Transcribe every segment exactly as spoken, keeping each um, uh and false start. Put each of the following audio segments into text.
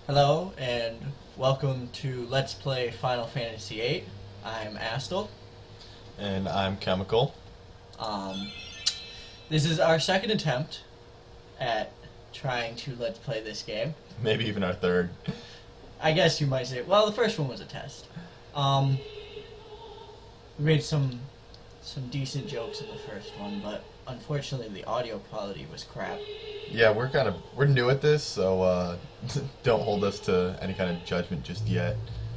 Hello and welcome to Let's Play Final Fantasy eight. I'm Astel. And I'm Chemical. Um, this is our second attempt at trying to Let's Play this game. Maybe even our third. I guess you might say, well, the first one was a test. Um, we made some some decent jokes in the first one, but unfortunately the audio quality was crap. Yeah, we're kind of we're new at this, so uh, don't hold us to any kind of judgment just yet.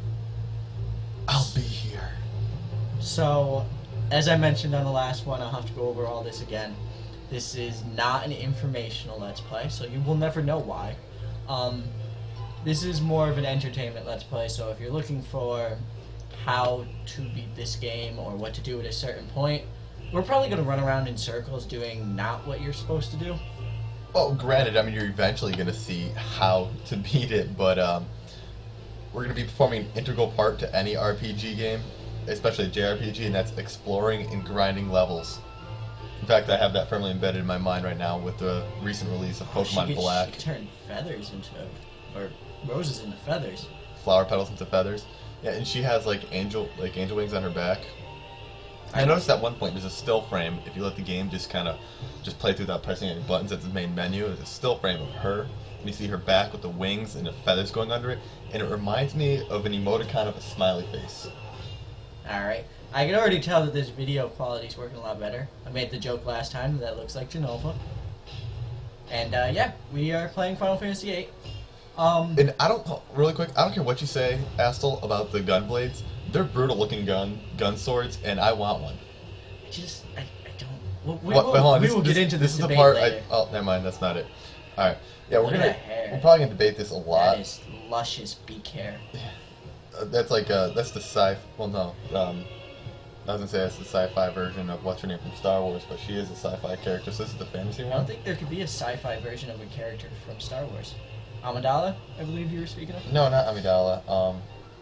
I'll be here. So, as I mentioned on the last one, I'll have to go over all this again. This is not an informational Let's Play, so you will never know why. Um, this is more of an entertainment Let's Play, so if you're looking for how to beat this game or what to do at a certain point, we're probably going to run around in circles doing not what you're supposed to do. Well, granted, I mean, you're eventually going to see how to beat it, but um, we're going to be performing an integral part to any R P G game, especially a J R P G, and that's exploring and grinding levels. In fact, I have that firmly embedded in my mind right now with the recent release of Oh, she Pokemon could- Black. She could turn feathers into, or roses into feathers. Flower petals into feathers. Yeah, and she has like angel like angel wings on her back. I noticed at one point there's a still frame. If you let the game just kind of just play through without pressing any buttons at the main menu, there's a still frame of her, and you see her back with the wings and the feathers going under it, and it reminds me of an emoticon of a smiley face. Alright. I can already tell that this video quality is working a lot better. I made the joke last time that looks like Genova. And uh, yeah, we are playing Final Fantasy eight. Um, And I don't really quick. I don't care what you say, Astel, about the gun blades. They're brutal looking gun gun swords, and I want one. just, I, I don't... We'll, we What, will, wait, hold on. we This, will this, get into this this is the debate part. later. I, oh, never mind. That's not it. All right. Yeah, we're Look at gonna. that hair. We're probably gonna debate this a lot. That is luscious beak hair. Uh, that's like uh, that's the sci. Well, no. Um, I was gonna say that's the sci-fi version of what's her name from Star Wars, but she is a sci-fi character. So this is the fantasy I one. don't think there could be a sci-fi version of a character from Star Wars. Amidala, I believe you were speaking of? No, not Amidala. Um,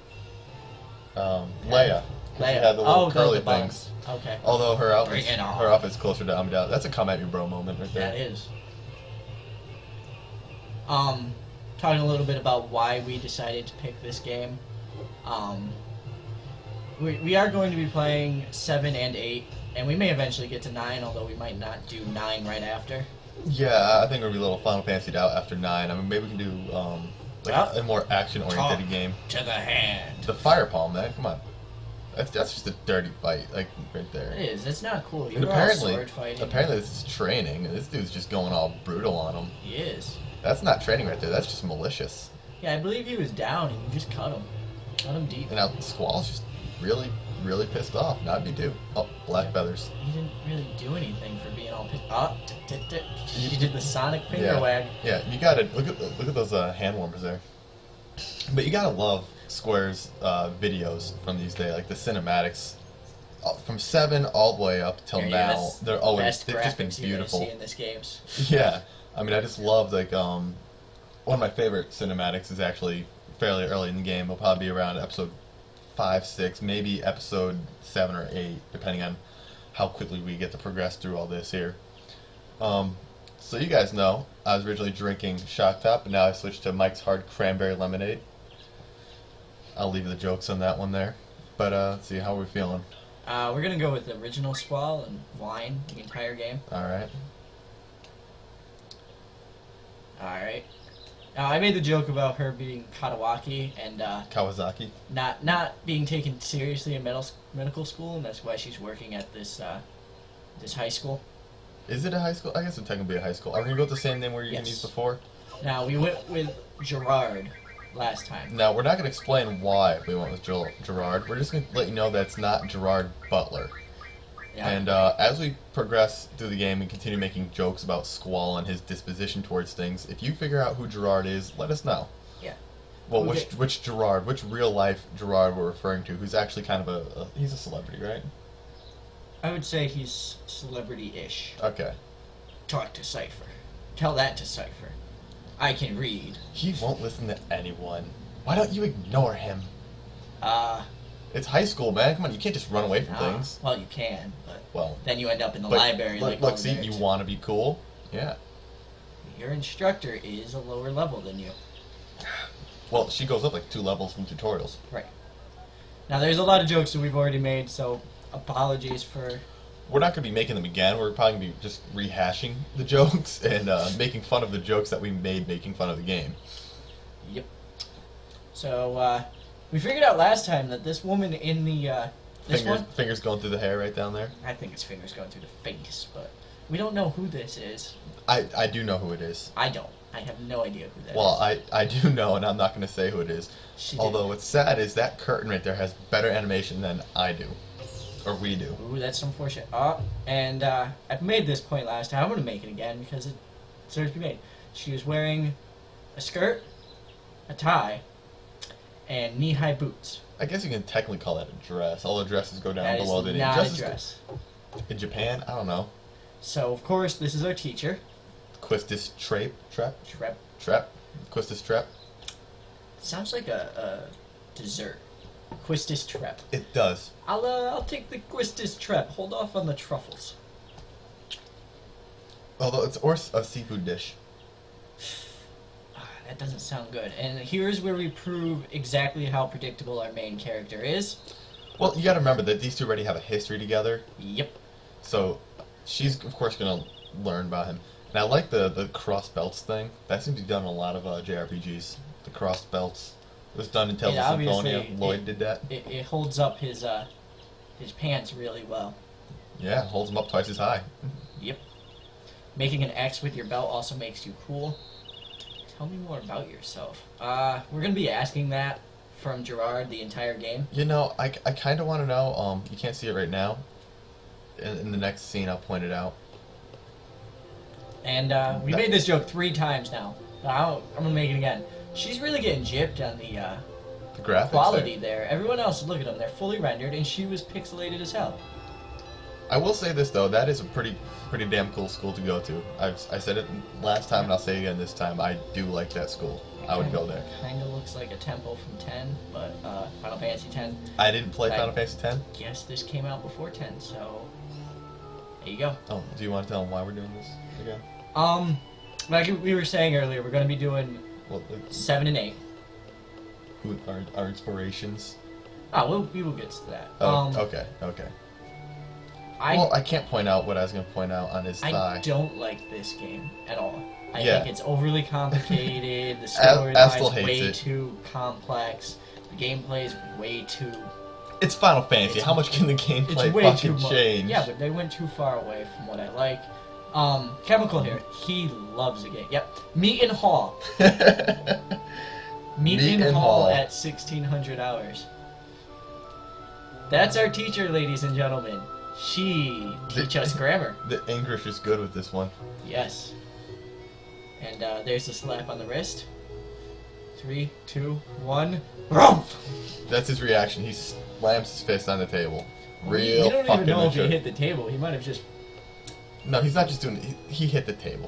um, Leia. She Leia. had the little Oh, curly the things. buns. Okay. Although her outfit's, Bring it on. her outfit's closer to Amidala. That's a come at me bro moment right there. That is. Um, talking a little bit about why we decided to pick this game. Um, we, we are going to be playing seven and eight, and we may eventually get to nine, although we might not do nine right after. Yeah, I think we'll be a little Final Fancied out after nine. I mean, maybe we can do um, like Well, a more action-oriented talk. game. To the hand. The fire palm, man. Come on. That's that's just a dirty fight, like right there. It is. It's not cool. And You're all apparently, sword fighting. apparently this is training, and this dude's just going all brutal on him. He is. That's not training right there. That's just malicious. Yeah, I believe he was down, and you just cut him. Cut him deep. And now Squall's just really, really pissed off. Not me too. Oh, black feathers. He didn't really do anything for being all pissed. Oh, t- t- t- he did the sonic finger Yeah. wag. Yeah, you gotta look at look at those uh, hand warmers there. But you gotta love Square's uh, videos from these days, like the cinematics, uh, from seven all the way up till Yeah, now. that's They're the always best they've just been graphics you're gonna beautiful. see in this games. Yeah, I mean, I just love like um, one of my favorite cinematics is actually fairly early in the game. It'll probably be around episode five, six, maybe episode seven or eight, depending on how quickly we get to progress through all this here. Um, so you guys know, I was originally drinking Shock Top, and now I switched to Mike's Hard Cranberry Lemonade. I'll leave the jokes on that one there. But uh, let's see, how are we feeling? Uh, we're gonna go with the original Squall and wine the entire game. All right. Alright. Now, I made the joke about her being Katawaki and uh, Kawasaki. not not being taken seriously in medical medical school, and that's why she's working at this uh, this high school. Is it a high school? I guess it would technically be a high school. Are we going to go with the same name we're using Yes. these before? Now, we went with Gerard last time. Now, we're not going to explain why we went with Ger- Gerard. We're just going to let you know that it's not Gerard Butler. Yeah. And uh, as we progress through the game and continue making jokes about Squall and his disposition towards things, if you figure out who Gerard is, let us know. Yeah. Well, Okay. which which Gerard, which real life Gerard we're referring to, who's actually kind of a, a he's a celebrity, right? I would say he's celebrity-ish. Okay. Talk to Cypher. Tell that to Cypher. I can read. He won't listen to anyone. Why don't you ignore him? Uh, It's high school, man. Come on, you can't just run away from no. things. Well, you can, but Well, then you end up in the but library look, like look all see, the you nerds. want to be cool? Yeah. Your instructor is a lower level than you. Well, she goes up like two levels from tutorials. Right. Now, there's a lot of jokes that we've already made, so apologies for... We're not going to be making them again. We're probably going to be just rehashing the jokes and uh, making fun of the jokes that we made making fun of the game. Yep. So, uh, we figured out last time that this woman in the, uh, this Fingers, one... fingers going through the hair right down there. I think it's fingers going through the face, but we don't know who this is. I, I do know who it is. I don't. I have no idea who that Well, is. I, I do know, and I'm not going to say who it is. She Although did. what's sad is that curtain right there has better animation than I do. Or we do. Ooh, that's some foreshadowing. Oh, and uh, I've made this point last time. I'm going to make it again because it deserves to be made. She was wearing a skirt, a tie, and knee-high boots. I guess you can technically call that a dress. All the dresses go down That below is the knee. not Dresses a dress. go- In Japan, I don't know. So, of course, this is our teacher. Quistis Trape? Trap? Trep. Trap? Quistis Trap? Sounds like a, a dessert. Quistis Trep. It does. I'll, uh, I'll take the Quistis Trep. Hold off on the truffles. Although it's or a seafood dish. Ah, that doesn't sound good. And here's where we prove exactly how predictable our main character is. Well, you gotta remember that these two already have a history together. Yep. So, she's of course gonna learn about him. And I like the, the cross belts thing. That seems to be done in a lot of uh, J R P Gs. The cross belts. It was done in Tales Yeah, of Symphonia. obviously, Lloyd it- did that. It, it holds up his, uh, his pants really well. Yeah, holds them up twice as high. Yep. Making an X with your belt also makes you cool. Tell me more about yourself. Uh, we're gonna be asking that from Gerard the entire game. You know, I, I kind of want to know. Um, you can't see it right now. In, in the next scene, I'll point it out. And uh, we That- made this joke three times now. I'll, I'm gonna make it again. She's really getting gypped on the uh, The graphics. quality there. there. Everyone else, look at them. They're fully rendered, and she was pixelated as hell. I will say this though, that is a pretty pretty damn cool school to go to. I've I said it last time and I'll say it again this time. I do like that school. I would go there. Kind of looks like a temple from ten, but uh, Final Fantasy ten. I didn't play I- Final Fantasy ten. Guess this came out before ten, so there you go. Oh, do you want to tell them why we're doing this again? Um, like we were saying earlier, we're going to be doing Well, the, seven and eight. who our our inspirations? Ah, we'll, we will get to that. Oh, um, okay, okay. I well, I can't point out what I was going to point out on his I thigh. don't like this game at all. I Yeah. think it's overly complicated. The storyline Astle is hates way it. too complex. The gameplay is way too. It's Final Fantasy. It's- How much can the gameplay It's way too fucking much. change? Yeah, but they went too far away from what I like. Um, Chemical here. He loves the game. Yep. Meet in Hall. Meet, in, in Hall, Hall. at sixteen hundred hours. That's our teacher, ladies and gentlemen. She teach us grammar. The English is good with this one. Yes. And uh, there's a slap on the wrist. Three, two, one. Rumph! That's his reaction. He slams his fist on the table. We- Real we don't fucking even know if he mature. hit the table. He might have just. No, he's not just doing it. He, he hit the table.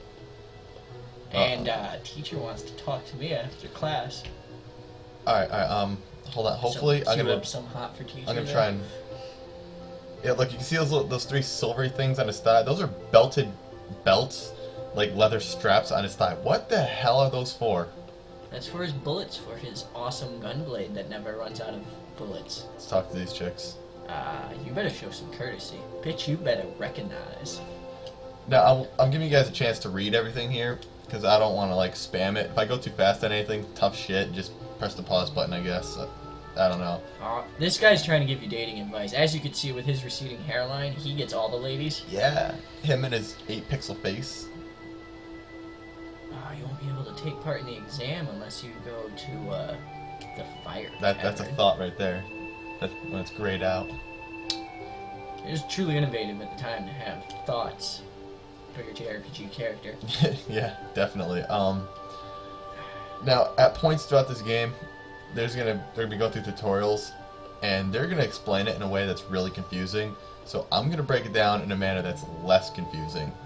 And uh, teacher wants to talk to me after class. Alright, alright, um, hold on. Hopefully, so, I'm cue gonna, up some hot for teacher. I'm gonna there. try and. Yeah, look, you can see those little, those three silvery things on his thigh. Those are belted belts, like leather straps on his thigh. What the hell are those for? That's for his bullets, for his awesome gunblade that never runs out of bullets. Let's talk to these chicks. Uh, you better show some courtesy. Bitch, you better recognize. Now, I'm, I'm giving you guys a chance to read everything here, because I don't want to, like, spam it. If I go too fast on anything, tough shit, just press the pause button, I guess. Uh, I don't know. Uh, this guy's trying to give you dating advice. As you can see with his receding hairline, he gets all the ladies. Yeah, him and his eight pixel face. Uh, you won't be able to take part in the exam unless you go to uh, the fire. That That's a tavern. thought right there. That, when it's grayed out. It was truly innovative at the time to have thoughts for your J R P G character. Yeah, definitely. Um, now, at points throughout this game, there's gonna they're gonna go through tutorials, and they're gonna explain it in a way that's really confusing. So I'm gonna break it down in a manner that's less confusing.